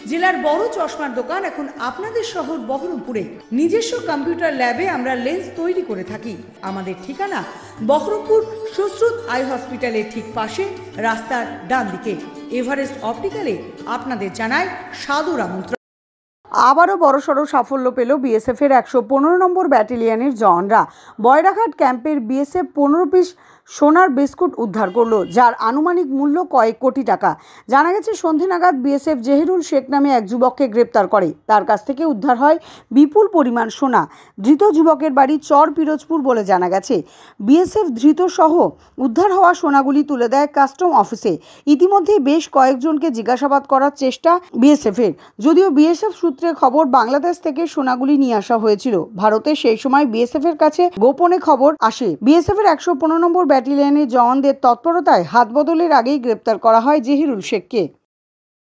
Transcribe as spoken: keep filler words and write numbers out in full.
জেলার বড় চশমার দোকান এখন আপনাদের শহর বহরমপুরে। নিজস্ব কম্পিউটার ল্যাবে আমরা লেন্স তৈরি করে থাকি। আমাদের ঠিকানা বহরমপুর সুশ্রুত আই হসপিটালের ঠিক পাশে, রাস্তার ডান দিকে। এভারেস্ট অপটিক্যালে আপনাদের জানায় সাদর আমন্ত্রণ। আবারও বড়সড় সাফল্য পেল বিএসএফ এর একশো পনেরো নম্বর ব্যাটালিয়নের জওয়ানরা। বয়রাঘাট ক্যাম্পের বিএসএফ পনেরো পিস সোনার বিস্কুট উদ্ধার করলো, যার আনুমানিক মূল্য কয়েক কোটি টাকা। জানা গেছে, সন্ধে নাগাদ বিএসএফ জহিরুল শেখ নামে এক যুবককে গ্রেপ্তার করে। তার কাছ থেকে উদ্ধার হয় বিপুল পরিমাণ সোনা। ধৃত যুবকের বাড়ি চর পিরোজপুর বলে জানা গেছে। বিএসএফ ধৃত সহ উদ্ধার হওয়া সোনাগুলি তুলে দেয় কাস্টম অফিসে। ইতিমধ্যে বেশ কয়েকজনকে জিজ্ঞাসাবাদ করার চেষ্টা বিএসএফ এর। যদিও বিএসএফ সূত্রে খবর, বাংলাদেশ থেকে সোনাগুলি নিয়ে আসা হয়েছিল ভারতে। সেই সময় বিএসএফ এর কাছে গোপনে খবর আসে। বিএসএফ এর একশো পনেরো নম্বর ব্যাটালিয়নের জওয়ানদের তৎপরতায় হাত বদলের আগেই গ্রেপ্তার করা হয় জহিরুল শেখকে।